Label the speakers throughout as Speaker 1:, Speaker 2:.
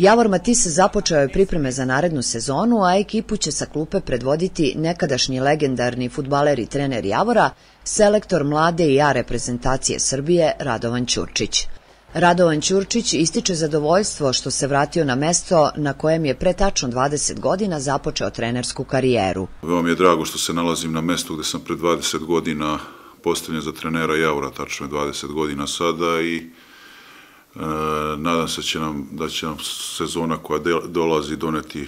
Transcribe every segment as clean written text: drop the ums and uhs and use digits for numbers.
Speaker 1: Javor Matisse započeo je pripreme za narednu sezonu, a ekipu će sa klupe predvoditi nekadašnji legendarni fudbaler i trener Javora, selektor mlade i A reprezentacije Srbije Radovan Ćurčić. Radovan Ćurčić ističe zadovoljstvo što se vratio na mesto na kojem je pre tačno 20 godina započeo trenersku karijeru.
Speaker 2: Veoma mi je drago što se nalazim na mestu gde sam pre 20 godina postavljen za trenera Javora, tačno je 20 godina sada, i nadam se da će nam sezona koja dolazi doneti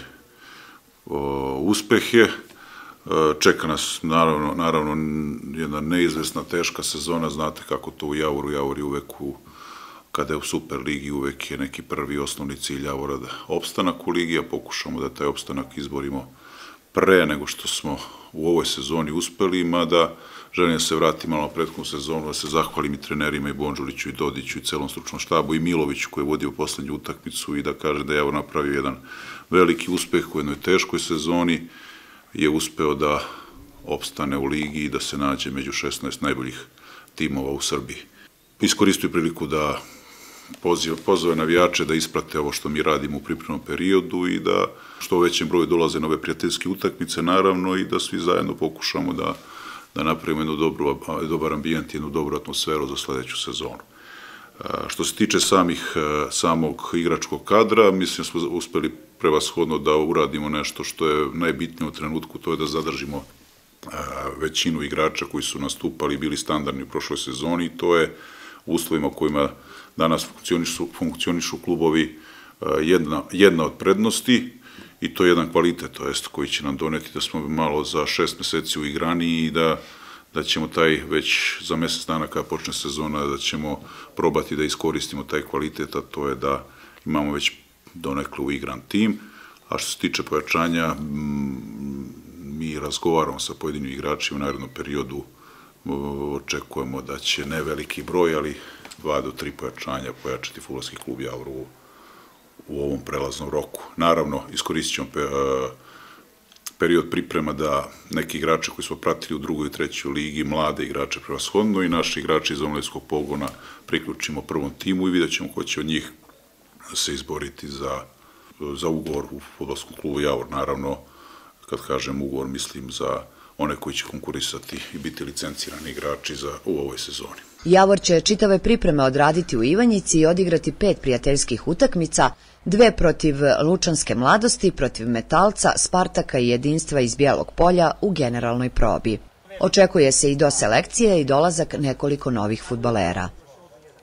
Speaker 2: uspehe. Čeka nas naravno jedna neizvesna, teška sezona. Znate kako to u Javoru. Javor je uvek kada je u Superligi, uvek je neki prvi osnovni cilj Javora da opstanak u ligi, a pokušamo da taj opstanak izborimo pre nego što smo u ovoj sezoni uspeli, mada želim da se vratim malo na prethodnu sezonu, da se zahvalim i trenerima, i Bondžuliću, i Dodiću, i celom stručnom štabu, i Miloviću koji je vodio poslednju utakmicu, i da kažem da je Javor napravio jedan veliki uspeh u jednoj teškoj sezoni, je uspeo da opstane u ligi i da se nađe među 16 najboljih timova u Srbiji. Iskoristio priliku da pozove navijače da isprate ovo što mi radimo u pripremnom periodu i da što većem broju dolaze nove prijateljske utakmice, naravno, i da svi zajedno pokušamo da napravimo jednu dobar ambijent, jednu dobru atmosferu za sledeću sezonu. Što se tiče samog igračkog kadra, mislim da smo uspeli prevashodno da uradimo nešto što je najbitnije u trenutku, to je da zadržimo većinu igrača koji su nastupali i bili standardni u prošloj sezoni, i to je u uslovima u kojima danas funkcionišu klubovi jedna od prednosti, i to je jedan kvalitet, to jest koji će nam doneti da smo malo za 6 meseci uigrani i da ćemo već za mesec dana kada počne sezona, da ćemo probati da iskoristimo taj kvalitet, a to je da imamo već donekle uigran tim. A što se tiče pojačanja, mi razgovaramo sa pojedinim igračima u narednom periodu, očekujemo da će ne veliki broj, ali 2 do 3 pojačanja pojačati fudbalski klub Javor u ovom prelaznom roku. Naravno, iskoristit ćemo period priprema da neki igrače koji smo pratili u drugoj i trećoj ligi, mlade igrače prevashodno, i naši igrači iz omladinskog pogona priključimo prvom timu i vidjet ćemo ko će od njih se izboriti za ugovor u fudbalskom klubu Javor. Naravno, kad kažem ugovor, mislim za one koji će konkurisati i biti licencirani igrači u ovoj sezoni.
Speaker 1: Javor će čitave pripreme odraditi u Ivanjici i odigrati 5 prijateljskih utakmica, 2 protiv Lučanske mladosti, protiv Metalca, Spartaka i Jedinstva iz Bijelog Polja u generalnoj probi. Očekuje se i do selekcije i dolazak nekoliko novih fudbalera.